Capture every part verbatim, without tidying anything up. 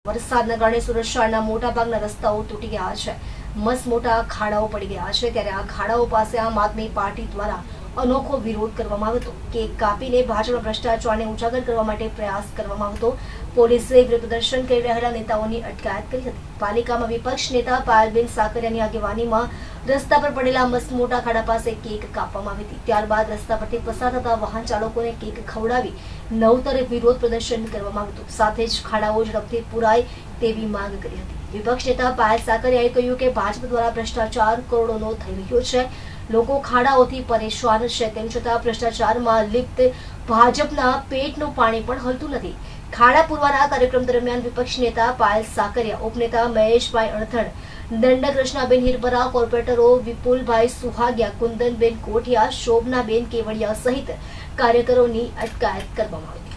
વરસાદના કારણે સુરત શહેરના મોટાભાગના રસ્તાઓ તૂટી ગયા છે, મસ્ત મોટા ખાડાઓ પડી ગયા છે। ત્યારે આ ખાડાઓ પાસે આમ આદમી પાર્ટી દ્વારા અનોખો વિરોધ કરવામાં આવ્યો હતો। કેક કાપીને ભાજપના ભ્રષ્ટાચારને ઉજાગર કરવા માટે પ્રયાસ કરવામાં આવ્યો હતો। પોલીસે વિરોધ પ્રદર્શન કરી રહેલા નેતાઓની અટકાયત કરી હતી। પાલિકામાં વિપક્ષ નેતા પાયલબેન સાકરિયાની આગેવાનીમાં રસ્તા પર પડેલા મસ્ત મોટા ખાડા પાસે કેક કાપવામાં આવી હતી। ત્યારબાદ રસ્તા પરથી પસાર થતા વાહન ચાલકોને કેક ખવડાવી નવતરે વિરોધ પ્રદર્શન કરવામાં આવ્યું હતું। સાથે જ ખાડાઓ ઝડપથી પુરાય તેવી માંગ કરી હતી। વિપક્ષ નેતા પાયલ સાકરિયાએ કહ્યું કે ભાજપ દ્વારા ભ્રષ્ટાચાર કરોડોનો થઈ રહ્યો છે, લોકો ખાડાઓથી પરેશાન છે, તેમ છતાં ભ્રષ્ટાચારમાં લિપ્ત ભાજપના પેટનું પાણી પણ હલતું નથી। ખાડા પૂરવાના કાર્યક્રમ દરમિયાન વિપક્ષ નેતા પાયલ સાકરિયા, ઉપનેતા મહેશભાઈ અણથણ, દંડક કૃષ્ણાબેન હિરપરા, કોર્પોરેટરો વિપુલભાઈ સુહાગિયા, કુંદનબેન કોઠિયા, શોભનાબેન કેવડિયા સહિત કાર્યકરોની અટકાયત કરવામાં આવી।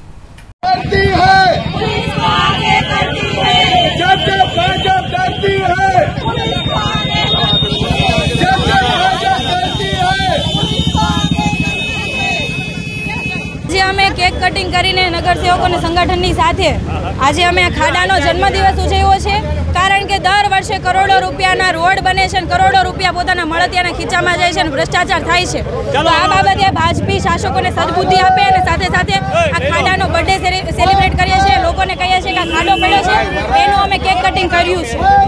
આજે અમે કેક કટિંગ કરીને નગરસેવકોને સંગઠનની સાથે આજે અમે આ ખાડાનો જન્મદિવસ ઉજવ્યો છે, કારણ કે દર વર્ષે કરોડો રૂપિયાના રોડ બને છે, કરોડો રૂપિયા પોતાના મળતિયાના ખીચામાં જાય છે અને ભ્રષ્ટાચાર થાય છે। તો આ બાબતે ભાજપી શાસકોને સદબુદ્ધિ આપે અને સાથે સાથે આ ખાડાનો બર્થડે સેલિબ્રેટ કરીએ છીએ, લોકોને કહીએ છીએ કે આ ખાડો પડ્યો છે, એનું અમે કેક કટિંગ કર્યું છે।